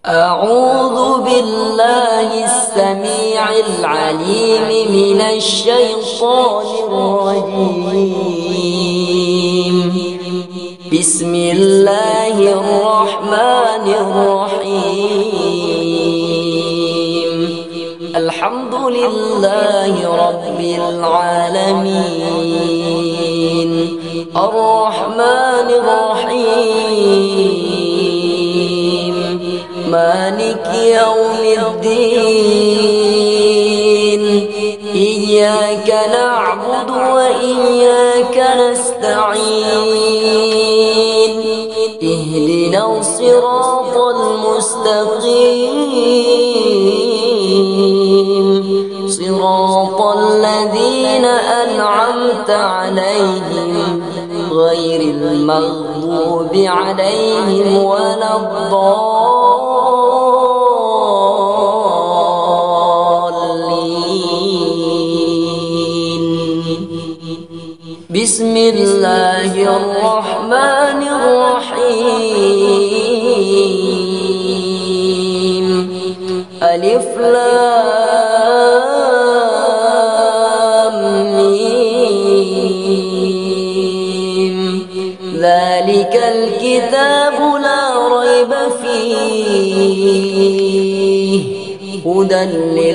أعوذ بالله السميع العليم من الشيطان الرجيم. بسم الله الرحمن الرحيم. الحمد لله رب العالمين الرحمن الرحيم مالك يوم الدين. إياك نعبد وإياك نستعين. اهدنا الصراط المستقيم صراط الذين أنعمت عليهم غير المغضوب عليهم ولا الضالين. بسم الله الرحمن الرحيم. ألف لام ميم. ذلك الكتاب لا ريب فيه هدى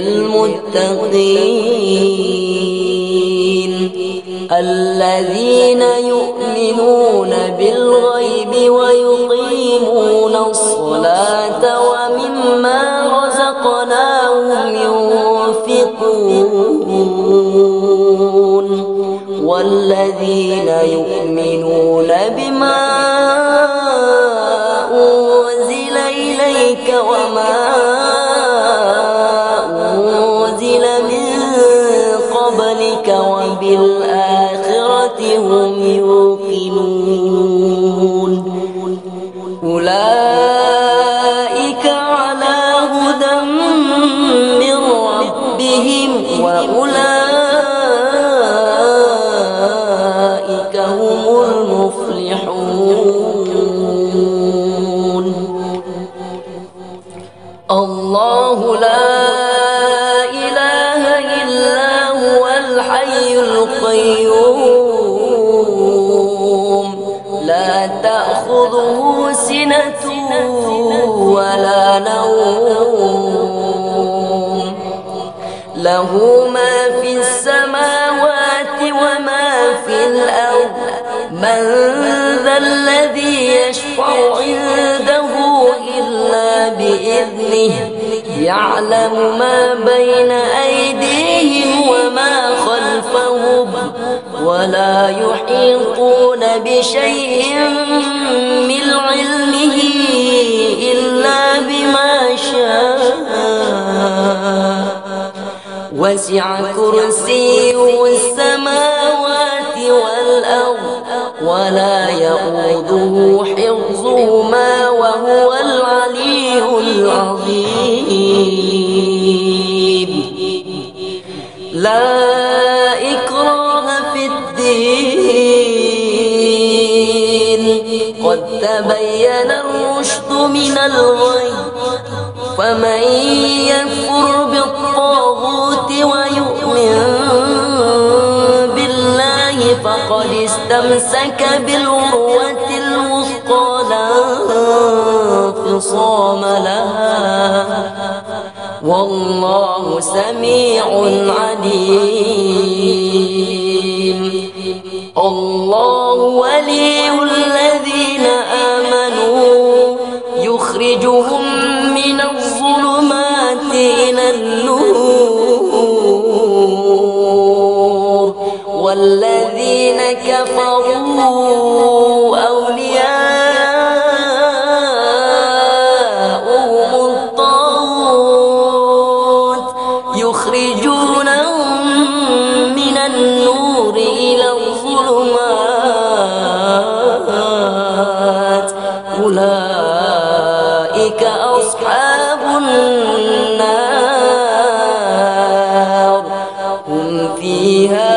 للمتقين الذين يؤمنون بالغيب ويقيمون الصلاة ومما رزقناهم ينفقون والذين يؤمنون بما أنزل إليك وما أنزل من قبلك وبالآخرة هم يوقنون. أولئك على هدى من ربهم وأولئك هم المفلحون. الله لا إله إلا هو الحي القيوم لا تأخذه سنة ولا نوم له ما في السماوات وما في الأرض. من ذا الذي يشفع عنده إلا بإذنه يعلم ما بين أيديهم وما خلفهم ولا يحيطون بشيء من علمه إلا بما شاء. وسع كرسيه السماوات والأرض ولا يؤوده حفظهما وهو العلي العظيم. لا إكراه في الدين قد تبين الرشد من الغي. فمن يكفر بالطاغوت ويؤمن بالله فقد استمسك بالعروة الوثقى لا انفصام لها والله سميع عليم. الله ولي الذين آمنوا يخرجهم من الظلمات إلى النور والذين كفروا أولياؤهم الطاغوت يخرجونهم من النور إلى الظلمات. أولئك أصحاب النار هم فيها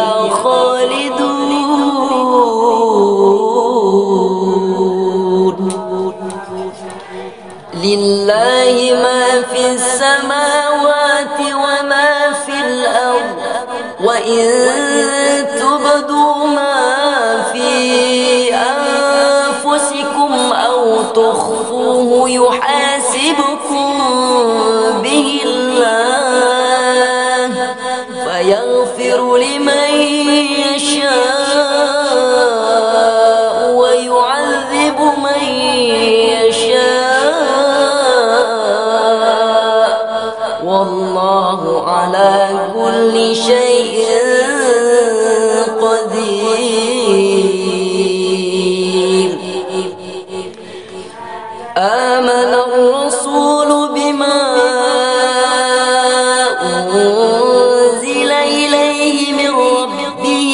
خالدون. لله ما في السماوات وما في الأرض وإن تبدوا ما في أنفسكم أو تخفوه يحاسبكم به الله فيغفر لمن يشاء ويعذب من يشاء والله على كل شيء قدير. آمن الرسول بما أنزل إليه من ربه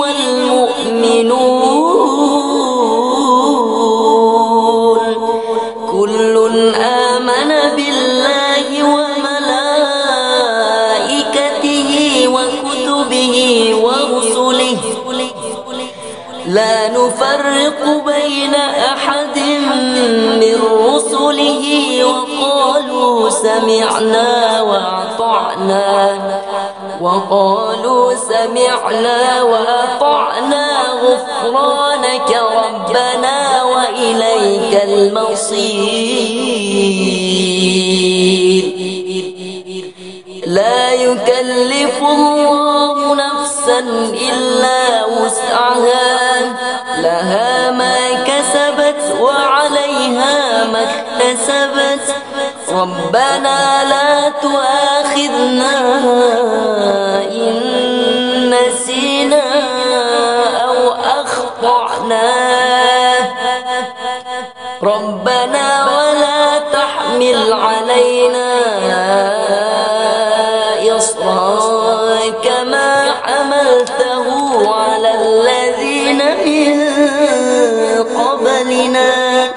والمؤمنون كل آمن بالله وملائكته وكتبه ورسله لا نفرق بين أحد من رسله وقالوا سمعنا وأطعنا غفرانك ربنا وإليك المصير. لا يكلف الله نفسا إلا وسعها لها ما كسبت وعليها ما اكتسبت ربنا لا تؤاخذنا إن نسينا أو أخطأنا ربنا ولا تحمل علينا إصرا كما حملته على الذين من قبلنا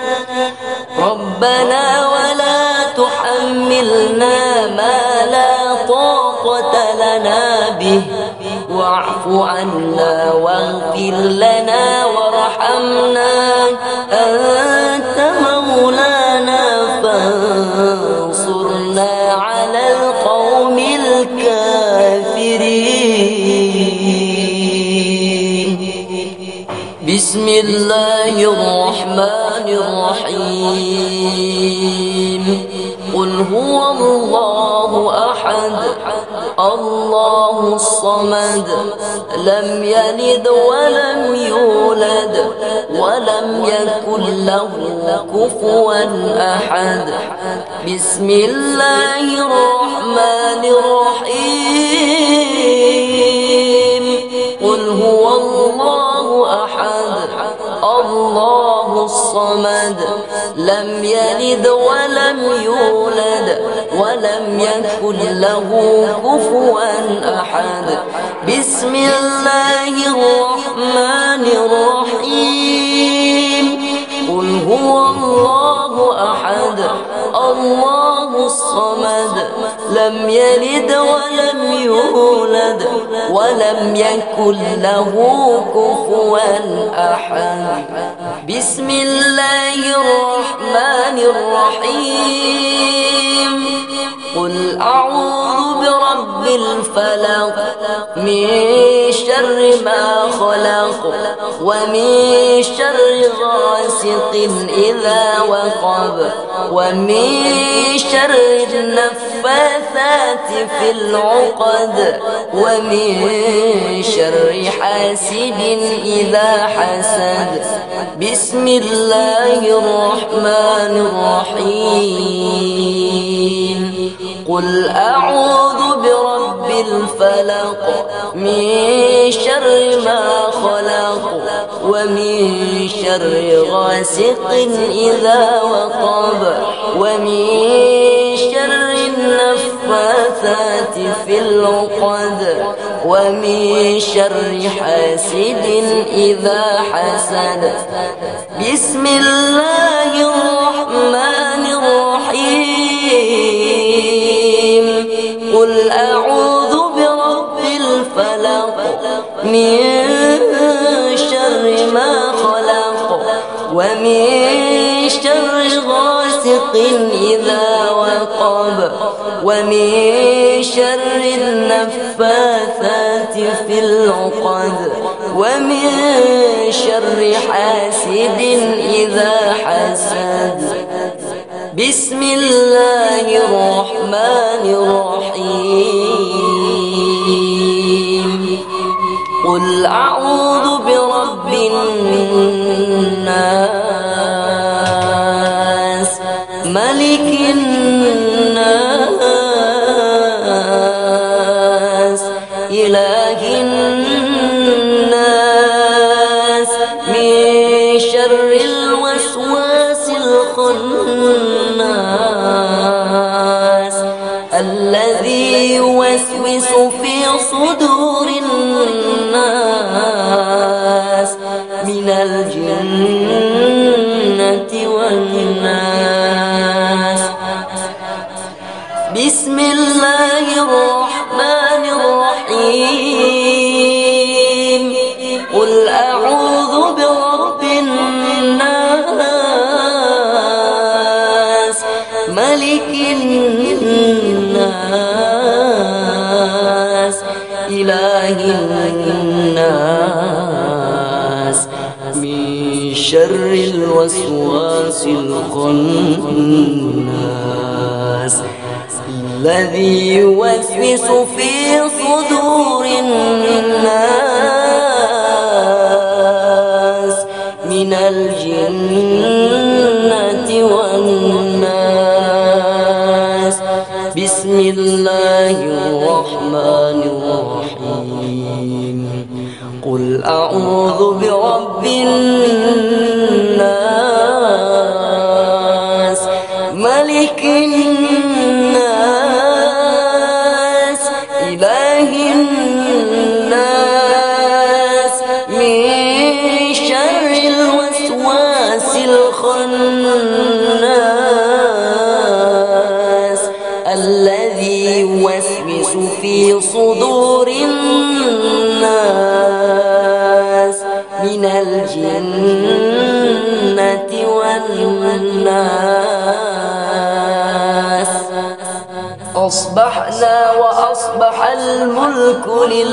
ربنا ولا تحملنا ما لا طاقة لنا به واعف عنا واغفر لنا وارحمنا أنت مولانا فانصرنا على القوم الكافرين. بسم الله الرحمن الرحيم. قل هو الله أحد الله الصمد لم يلد ولم يولد ولم يكن له كفوا أحد. بسم الله الرحمن الرحيم. قل هو الله أحد الله الصمد لم يلد ولم يولد ولم يكن له كفوا أحد. بسم الله الرحمن الرحيم. قل هو الله أحد الله الصمد لم يلد ولم يولد ولم يكن له كفوا أحد. بسم الله الرحمن الرحيم. قل أعوذ برب الفلق من شر ما خلق ومن شر غاسق إذا وقب ومن شر النفاثات في العقد ومن شر حاسد إذا حسد. بسم الله الرحمن الرحيم. قل أعوذ برب الفلق من شر ما خلق ومن شر غاسق إذا وقب ومن شر النفاثات في العقد ومن شر حاسد إذا حسد. بسم الله الرحمن الرحيم. قل أعوذ برب الفلق من شر ما خلق ومن شر غاسق غاسق إذا وقب ومن شر النفاثات في العقد ومن شر حاسد إذا حسد. بسم الله الرحمن الرحيم. قل أعوذ برب الناس ملك الناس إله الناس من شر الوسواس الخناس الذي يوسوس في صدور الناس من الجنة والناس. بسم الله الرحمن الرحيم. قل أعوذ برب الناس ملك الناس إله الناس من شر الوسواس الخناس الذي يوسوس في صدور الناس من الجنة والناس. بسم الله الرحمن الرحيم. قل أعوذ برب الناس ملك الناس إله الناس من شر الوسواس الخناس الذي يوسوس في صدور الناس من الجنة والناس. أصبحنا وأصبح الملك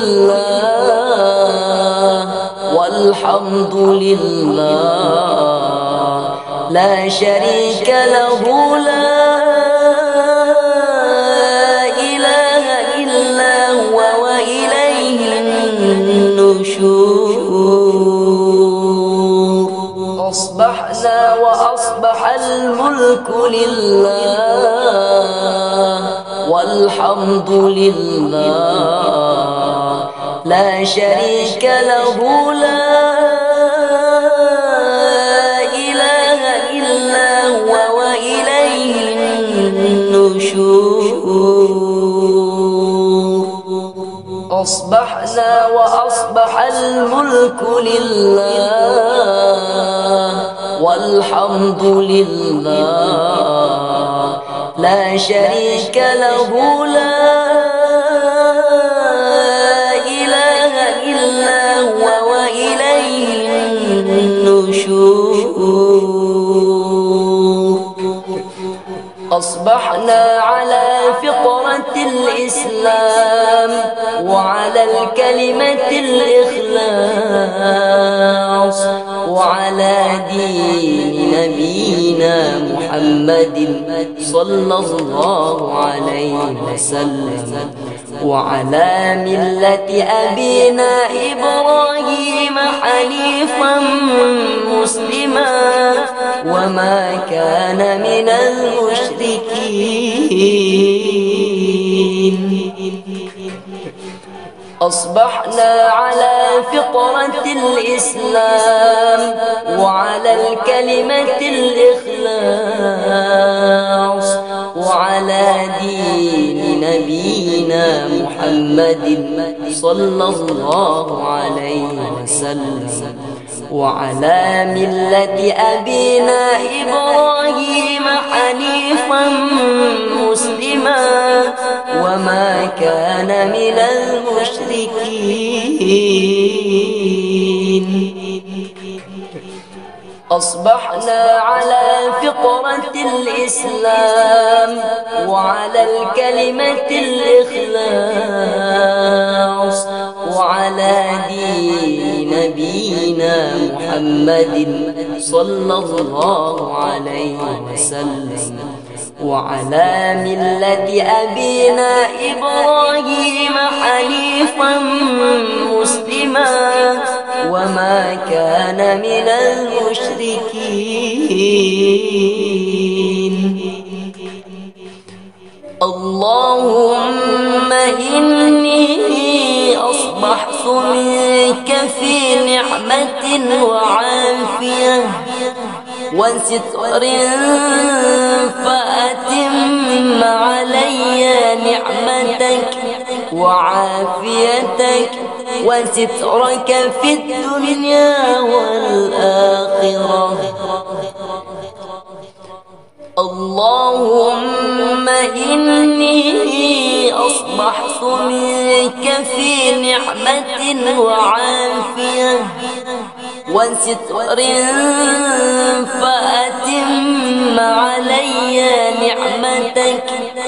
لله والحمد لله لا شريك له لا إله إلا هو وإليه النشور. أصبحنا وأصبح الملك لله والحمد لله لا شريك له لا إله إلا هو وإليه النشور. أصبحنا وأصبح الملك لله والحمد لله لا شريك له لا إله إلا هو وإليه النشور. أصبحنا على فطرة الإسلام وعلى الكلمة الإخلاص وعلى دين نبينا محمد صلى الله عليه وسلم وعلى ملة أبينا إبراهيم حنيفا مسلما وما كان من المشركين. أصبحنا على فطرة الإسلام وعلى الكلمة الإخلاص وعلى دين نبينا محمد صلى الله عليه وسلم وعلى ملة أبينا إبراهيم حنيفا مسلما وما كان من المشركين. أصبحنا على فطرة الإسلام وعلى الكلمة الإخلاص وعلى دين نبينا محمد صلى الله عليه وسلم وعلى ملة أبينا إبراهيم حنيفا مسلما وما كان من المشركين. اللهم إني أصبحت منك في نعمة وعافية وستر فأتم علي نعمتك وعافيتك وسترك في الدنيا والآخرة. اللهم إني أصبحت منك في نعمة وعافية وستر فأتم علي نعمتك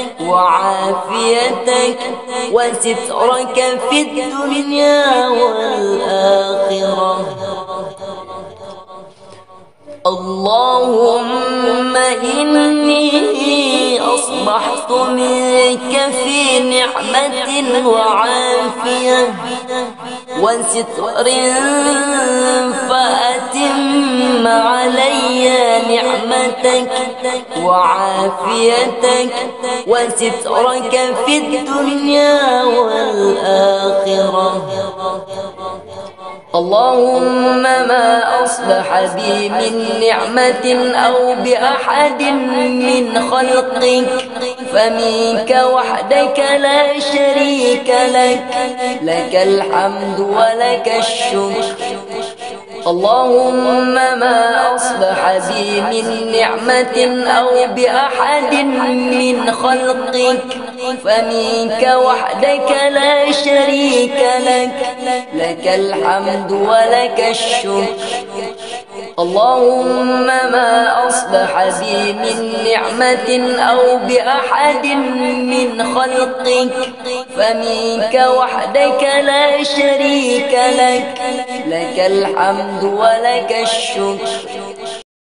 وعافيتك وسترك في الدنيا والآخرة. اللهم إني أصبحت منك في نعمة وعافية وستر فأتم علي نعمتك وعافيتك وسترك في الدنيا والآخرة. اللهم ما أصبح بي من نعمة أو بأحد من خلقك فمنك وحدك لا شريك لك، لك الحمد ولك الشكر. اللهم ما أصبح بي من نعمة أو بأحد من خلقك فمنك وحدك لا شريك لك، لك الحمد ولك الشكر. اللهم ما أصبح بي من نعمة أو بأحد من خلقك فمنك وحدك لا شريك لك، لك الحمد ولك الشكر.